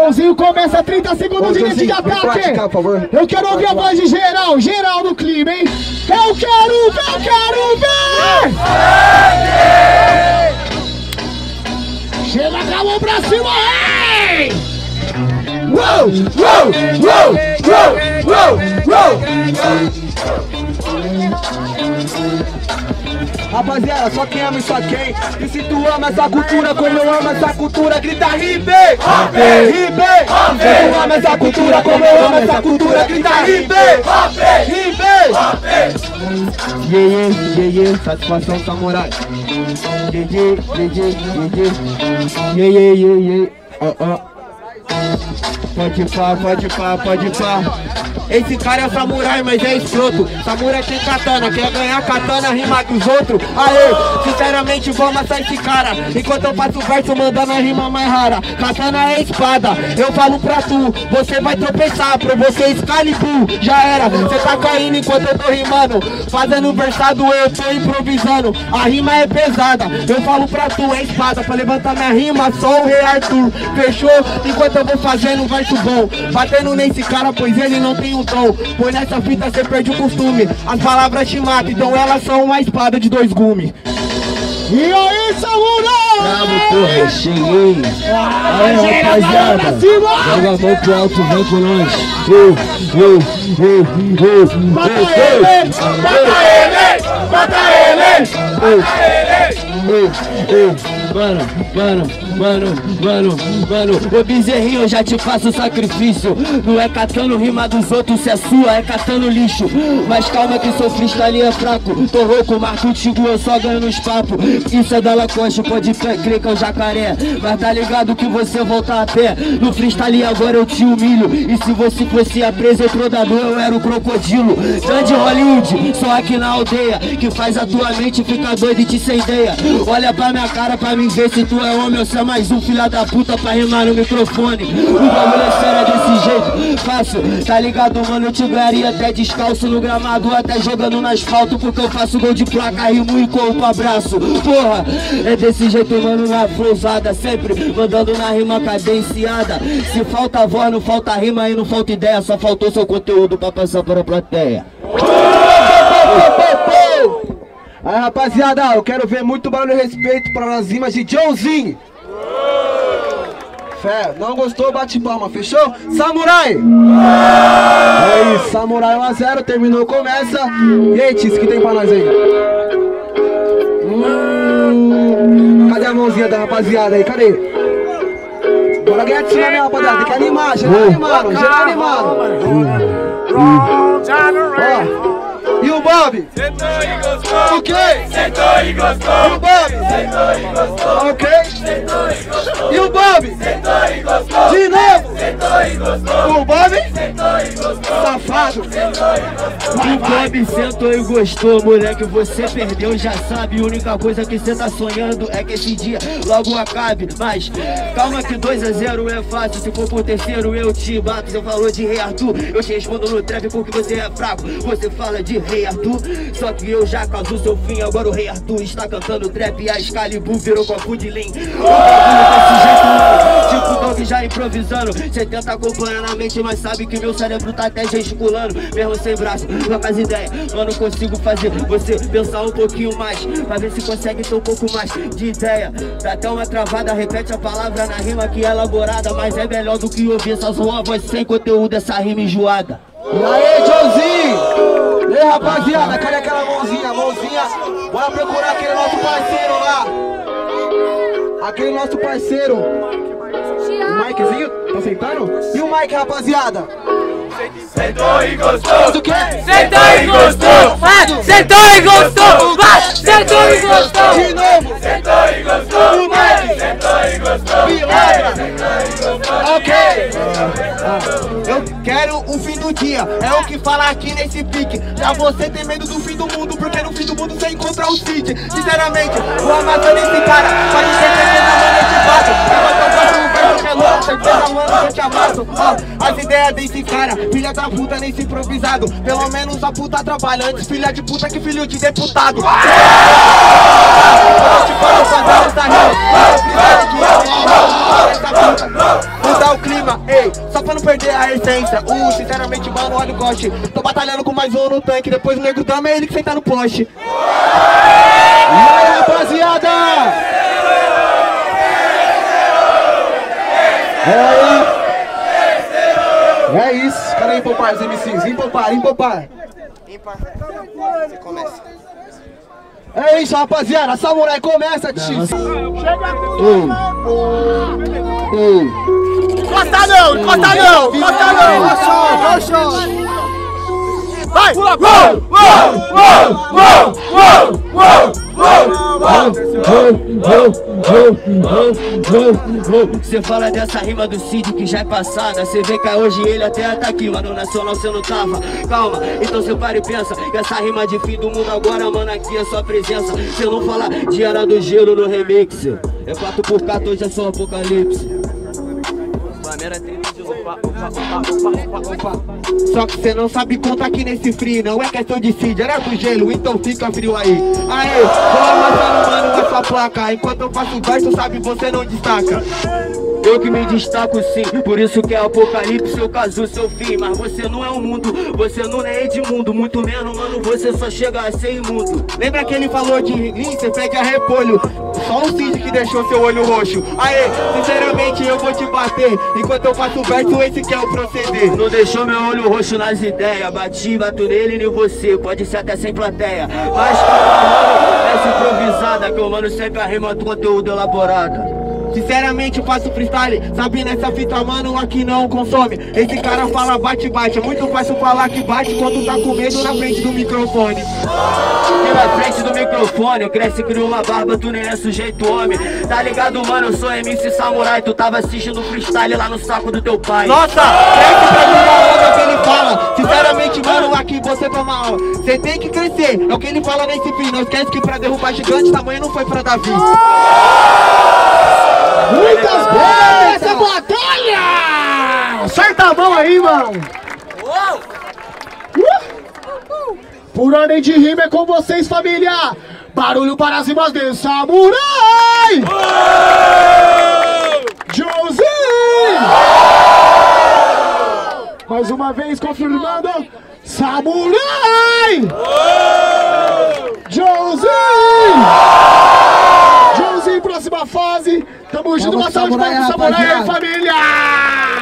Joãozinho começa 30 segundos de início de ataque. Eu quero ouvir a voz de geral, geral no clima, hein? Eu quero ver! Chega com a mão pra cima, hein? Uou! Rapaziada, só quem ama e só quem. E se tu ama essa cultura como eu amo essa cultura, grita Ribe! Ribe! Se tu ama essa cultura como eu amo essa cultura, grita Ribe! Ribe! Satisfação samurai. Pode pá. Esse cara é samurai, mas é escroto. Samurai tem katana, quer ganhar katana, rima dos outros. Aê, sinceramente vou amassar esse cara. Enquanto eu faço verso mandando a rima mais rara. Katana é espada, eu falo pra tu. Você vai tropeçar, pra você Excalibur. Já era, você tá caindo enquanto eu tô rimando. Fazendo versado eu tô improvisando. A rima é pesada, eu falo pra tu, é espada. Pra levantar minha rima, só o Rei Arthur. Fechou? Enquanto eu vou fazendo um verso bom. Batendo nesse cara, pois ele não tem tom. Pois nessa fita cê perde o costume. As palavras te matam, então elas são uma espada de 2 gumes. E aí, samurai! Bravo, porra, cheguei. Aí, rapaziada, joga a mão pro alto, vem com nós. Mata ele! Mano, ô bezerrinho, eu já te faço sacrifício. Não é catando rima dos outros, se é sua, é catando lixo. Mas calma que seu freestyle é fraco. Tô rouco, mas contigo eu só ganho nos papos. Isso é da Lacoste, pode crer que é o jacaré. Mas tá ligado que você volta a pé. No freestyle agora eu te humilho. E se você fosse apresentador, eu era o crocodilo. Grande Hollywood, só aqui na aldeia, que faz a tua mente ficar doida e te incendeia. Olha pra minha cara pra mim ver se tu é homem ou se é mais um filho da puta pra rimar no microfone. O bagulho é sério desse jeito, fácil, tá ligado, mano? Eu te ganharia até descalço no gramado, até jogando no asfalto, porque eu faço gol de placa, rimo e corpo, abraço. Porra, é desse jeito, mano, na flowzada, sempre mandando na rima cadenciada. Se falta voz, não falta rima e não falta ideia, só faltou seu conteúdo pra passar para a plateia. Aí, rapaziada, eu quero ver muito barulho e respeito para as rimas de Joãozinho. Fé, não gostou, bate palma, fechou? Samurai! É isso, Samurai 1 a 0, terminou, começa. E aí, Tis, o que tem pra nós aí? Cadê a mãozinha da rapaziada aí, cadê? Bora ganhar de cima, né, rapaziada? Tem que animar, geral animado, geral animado. Ó. E o Bob? Sentou e gostou. O quê? Sentou e gostou. E o Bob? Sentou e gostou. Ok? Sentou e gostou. E o Bob? Sentou e gostou. De novo? Sentou e gostou. O Bob? Sentou e gostou. Safado. Sentou e gostou. O Bob sentou e gostou, moleque, você perdeu, já sabe. A única coisa que você tá sonhando é que esse dia logo acabe. Mas calma que 2 a 0 é fácil. Se for por terceiro eu te bato. Você falou de Rei Arthur, eu te respondo no trap porque você é fraco. Você fala de Rei Arthur, só que eu já causo seu fim. Agora o Rei Arthur está cantando trap e a Excalibur virou copo de lean. O bagulho desse jeito, tipo o Dog já improvisando. Cê tenta acompanhar na mente, mas sabe que meu cérebro tá até gesticulando. Mesmo sem braço, não faz ideia. Mano, consigo fazer você pensar um pouquinho mais, pra ver se consegue ter um pouco mais de ideia. Dá até uma travada, repete a palavra na rima que é elaborada, mas é melhor do que ouvir essa sua voz sem conteúdo, essa rima enjoada. E aí, Joãozinho? E aí, rapaziada, cadê aquela mãozinha? Mãozinha, bora procurar aquele nosso parceiro lá. Aquele nosso parceiro. O Mikezinho, tá aceitando? E o Mike, rapaziada? Sentou e gostou. O quê? Sentou e gostou. Sentou e gostou. Sentou e gostou. De novo. Sentou e gostou. O Mike. Sentou e gostou. Pilantra. Sentou e gostou. Ok. Eu quero o fim do dia, é o que fala aqui nesse pique. Já você tem medo do fim do mundo, porque no fim do mundo você encontra o Cid. Sinceramente, vou amassando esse cara, pode ter certeza, mano, eu te bato. Enquanto eu faço um verso que é louco, certeza, mano, eu te amasso. Ó, as ideias desse cara, filha da puta nesse improvisado. Pelo menos a puta trabalha antes, filha de puta que filho de deputado. Eu te falo fazer essa rima, eu preciso que eu essa puta. mudar o clima, ei, só pra não perder a essência. Sinceramente, mano, olha o goste. Tô batalhando com mais um no tanque, depois o nego dama é ele que senta no poste. E aí, rapaziada? É isso, cara, empopar os MCs, empopar. Ímpar. Você começa. É isso, rapaziada, Samurai começa, tio. Chega Encosta não. Vai! Cê fala dessa rima do Cid que já é passada. Cê vê que hoje ele até tá aqui, mas no Nacional cê não tava. Calma, então cê para e pensa que essa rima de fim do mundo agora, mano, aqui é sua presença. Se eu não falar de Era do Gelo no remix, é 4x4, hoje é só apocalipse. Só que cê não sabe contar aqui nesse frio. Não é questão de Cid, era do gelo, então fica frio aí. Aê, vou amassando, mano, essa placa. Enquanto eu faço verso, sabe, você não destaca. Eu que me destaco sim, por isso que é apocalipse, seu caso, seu fim. Mas você não é o mundo, você não é Edmundo. Muito menos, mano, você só chega a ser imundo. Lembra que ele falou de rim, cê pede a repolho. Só o Cid que deixou seu olho roxo. Aê, sinceramente eu vou te bater. Enquanto eu faço verso, esse que é o proceder. Não deixou meu olho roxo nas ideias. Bato nele e em você, pode ser até sem plateia. Mas calma, mano, essa improvisada que o mano sempre arrima do conteúdo elaborado. Sinceramente eu faço freestyle, sabe nessa fita, mano, aqui não consome. Esse cara fala bate, é muito fácil falar que bate quando tá com medo na frente do microfone. E na frente do microfone, cresce e cria uma barba, tu nem é sujeito homem. Tá ligado, mano, eu sou MC Samurai, tu tava assistindo freestyle lá no saco do teu pai. Nossa, cresce pra mim a onda que ele fala. Sinceramente, mano, aqui você toma aula. Cê tem que crescer, é o que ele fala nesse fim. Não esquece que pra derrubar gigante, tamanho não foi pra Davi. Muitas bolas nessa batalha! Acerta a mão aí, mano! Por ordem de rima é com vocês, família! Barulho para as rimas de Samurai! Josie! Mais uma vez confirmando, Samurai! Josie! Josie, próxima fase! Tamo junto, uma salva de palmas pro Samurai aí, família!